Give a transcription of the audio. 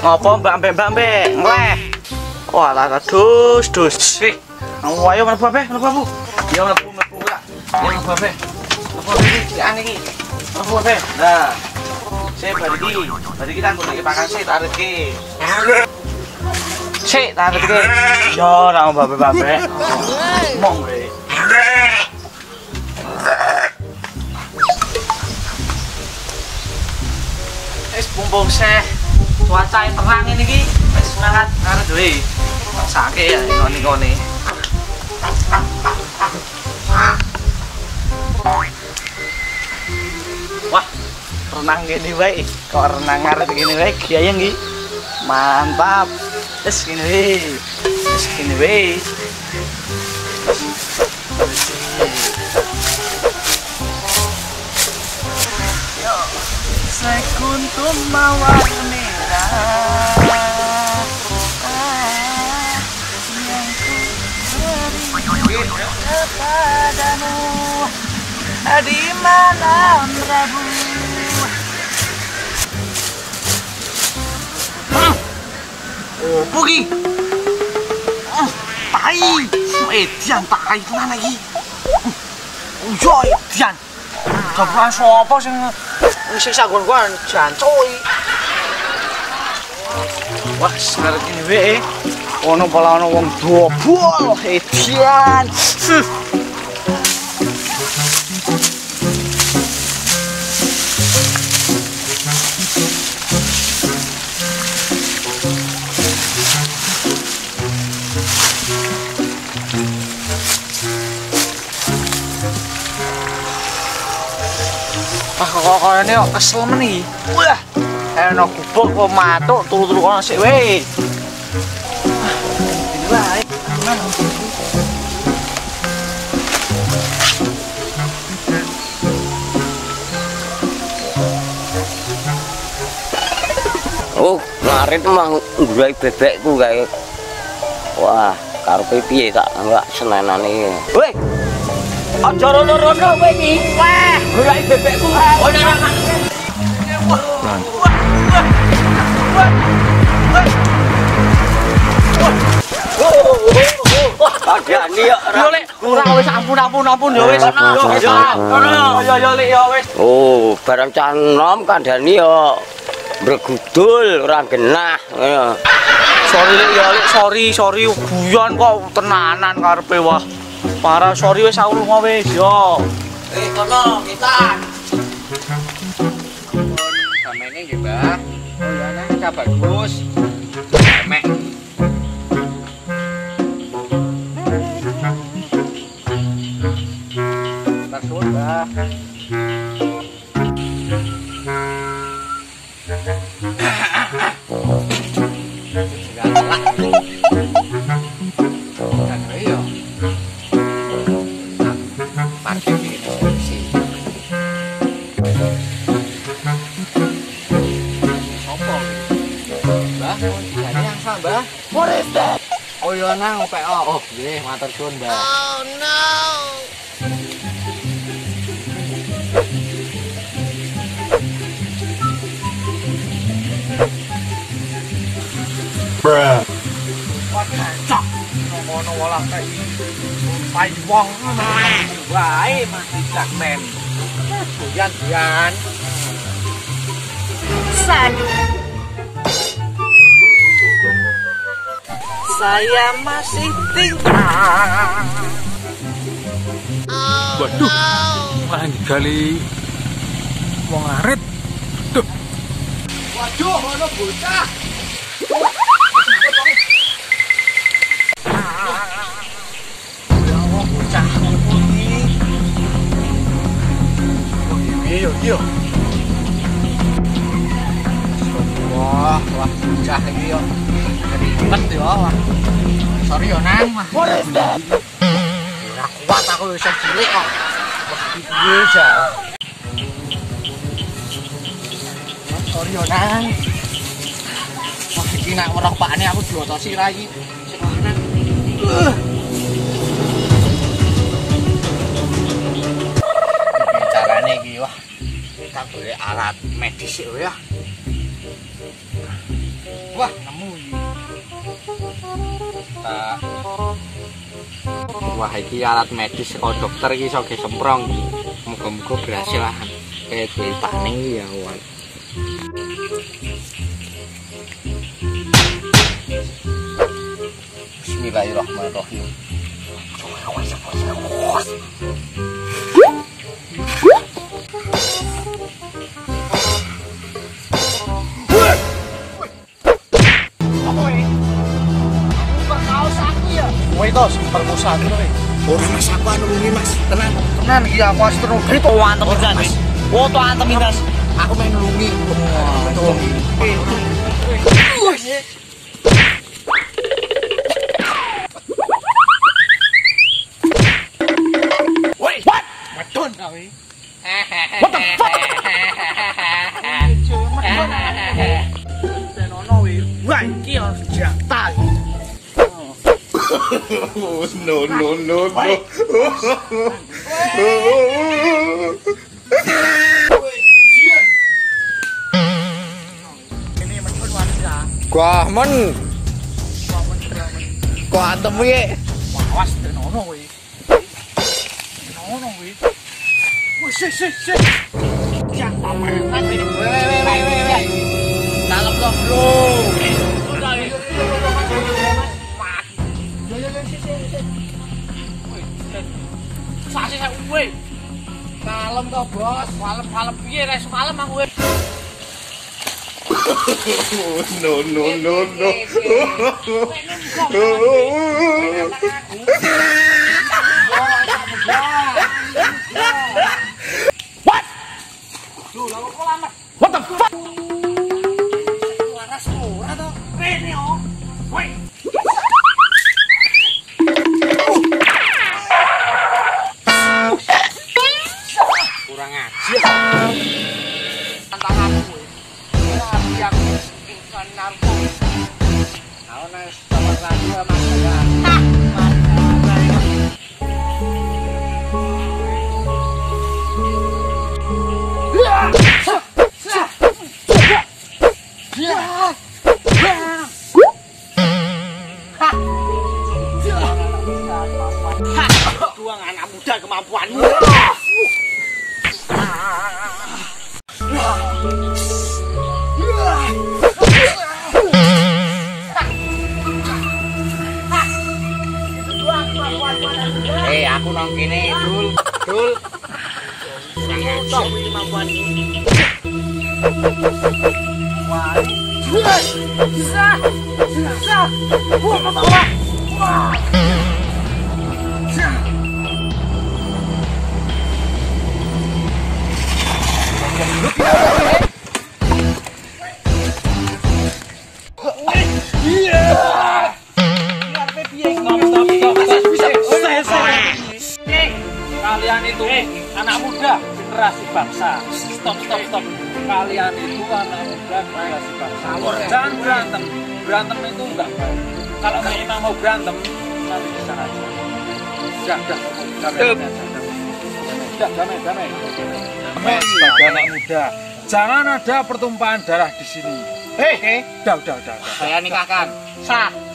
Ngopo mbak mbek ngeleh. Wah lah dus. Ayo mlebu mlebu. Ya mlebu kak. Ya mlebu Mbak. Mlebu iki ane iki. Mlebu Mbak. Nah. Sik bari kita goleki pakan sik tareke. Sik tareke. Yo ra mbak. Mong kowe. Bumbung seh cuaca yang terang ini ki wis semangat arep duwe maksake ya ngene-ngene wah renang gini wae kok renang arep gini wae kiai nggih mantap wis gini wae sekuntum mawar merah yang ku beri kepadamu di malam Rabu. Oh, pergi. Tai, Edian tai tenan lagi. Yo Edian. Coba sapa sing siksa gon-gon jancuk. Wah, sekarang ini wae. Ono pala ono wong dobol Edian. Kok ini kesel meni. Wah, enak gubuk kok matuk turu-turu kono sik wae. Ini wae. Oh, ngarit mah ngulai bebekku kae. Wah, karepe piye tak enggak senenane. Weh. Aja rono-rono kowe iki. Wah, golek bebekku. Oh, nang. Padani ya. Yo lek, ora wis ampun ya wis. Yo lek ya wis. Oh, barang cah enom kandhani ya bregudul ora genah. Sorry lek ya lek, sorry guyon kok tenanan karepe wah. Parah, sorry wis aku lunga wis yo. Kono kita. Samene nggih, Mbah. Oh ya nang cah bagus. Mek. Terus, Mbah. Mbah. What is that? Oh ya nang PO. Oh, nggih, matur suwun, Mbah. Oh no. Bruh. Wah, cocok. Ngono walah kae. Pai wong wae masih jakmen. Goyan. Saya masih tinggal. Waduh, malah digali wong arit. Tuh. Waduh, ono bocah. Ya Allah, bocah iki. Yo. Wah, bocah iki yo. Ribet yo. Sorry yo nang. What is that? Ora kuat aku wis cilik kok. Wah, piye ja. Sorry yo nang. Wah, iki nak merok pakane aku diotosi ra iki. Sik kanan. Carane iki wah. Tak boleh alat medis ya. Wah, Wah, iki alat medis saka dokter iki iso semprong iki. Muga-muga berhasil lah. Kayak duwe paning ya wan. Bismillahirrahmanirrahim. Woi tos, perkosaan itu nih. Orang mas aku anu ini mas, tenang. Tenan iki aku wis terus itu antem Mas. Foto antem Mas. Aku main nulungi. Woi, what? Madon kawe. What the fuck? Tenono wi. Wah, iki yo jatah. No. Ini medun wanita. Wah, men. Kok antem iki? Awas tenono wi. Tenono wi. Woi, sik. Jatah mana ini? Woi. Dalam loh, bro. Sasi saya uwe. Kalem kok, Bos. Kalem piye rek kalem aku. No. What? What the fuck? Waras ora to. Rene oh. Woi. Kurang ajar. Tantanganku. Yang insan narko. Kau nek sama lagi Mas ya. Tuang anak muda kemampuanmu. Aku nang kene, Dul. Tok kemampuan ini. Wah. Wah. Kalian itu anak muda generasi bangsa. Stop. Kalian itu anak muda generasi bangsa. Jangan berantem. Berantem itu enggak baik. Kalau memang mau berantem, nanti bisa aja. Damai. Sebagai anak muda, jangan ada pertumpahan darah di sini. Udah. Saya nikahkan. Sah.